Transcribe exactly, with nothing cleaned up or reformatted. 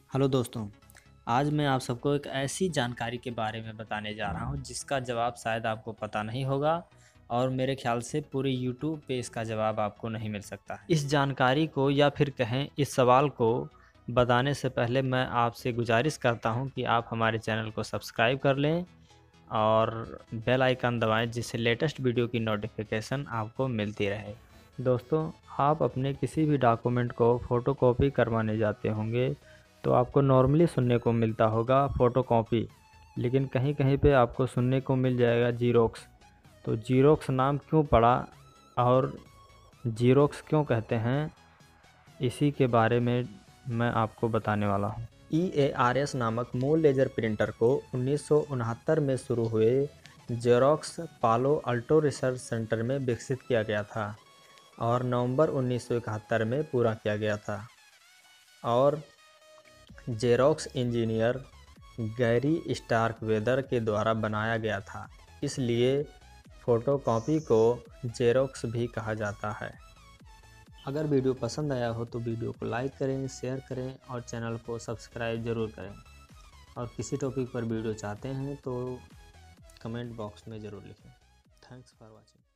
Hello दोस्तों, आज मैं आप सबको एक ऐसी जानकारी के बारे में बताने जा रहा हूँ जिसका जवाब शायद आपको पता नहीं होगा और मेरे ख्याल से पूरे यूट्यूब पे इसका जवाब आपको नहीं मिल सकता है। इस जानकारी को या फिर कहें इस सवाल को बताने से पहले मैं आपसे गुजारिश करता हूँ कि आप हमारे चैनल को सब्सक्राइब कर लें और बेल आइकन दबाएं जिससे लेटेस्ट वीडियो की नोटिफिकेशन आपको मिलती रहे। दोस्तों, आप अपने किसी भी डॉक्यूमेंट को फ़ोटोकॉपी करवाने जाते होंगे तो आपको नॉर्मली सुनने को मिलता होगा फ़ोटोकॉपी, लेकिन कहीं कहीं पे आपको सुनने को मिल जाएगा जीरोक्स। तो जीरोक्स नाम क्यों पड़ा और जीरोक्स क्यों कहते हैं, इसी के बारे में मैं आपको बताने वाला हूँ। ई ए आर एस नामक मूल लेज़र प्रिंटर को उन्नीस सौ उनहत्तर में शुरू हुए जेरोक्स पालो अल्टो रिसर्च सेंटर में विकसित किया गया था और नवंबर उन्नीस सौ इकहत्तर में पूरा किया गया था। और जेरोक्स इंजीनियर गैरी स्टार्कवेदर के द्वारा बनाया गया था, इसलिए फ़ोटोकॉपी को जेरोक्स भी कहा जाता है। अगर वीडियो पसंद आया हो तो वीडियो को लाइक करें, शेयर करें और चैनल को सब्सक्राइब ज़रूर करें। और किसी टॉपिक पर वीडियो चाहते हैं तो कमेंट बॉक्स में ज़रूर लिखें। Thanks for watching.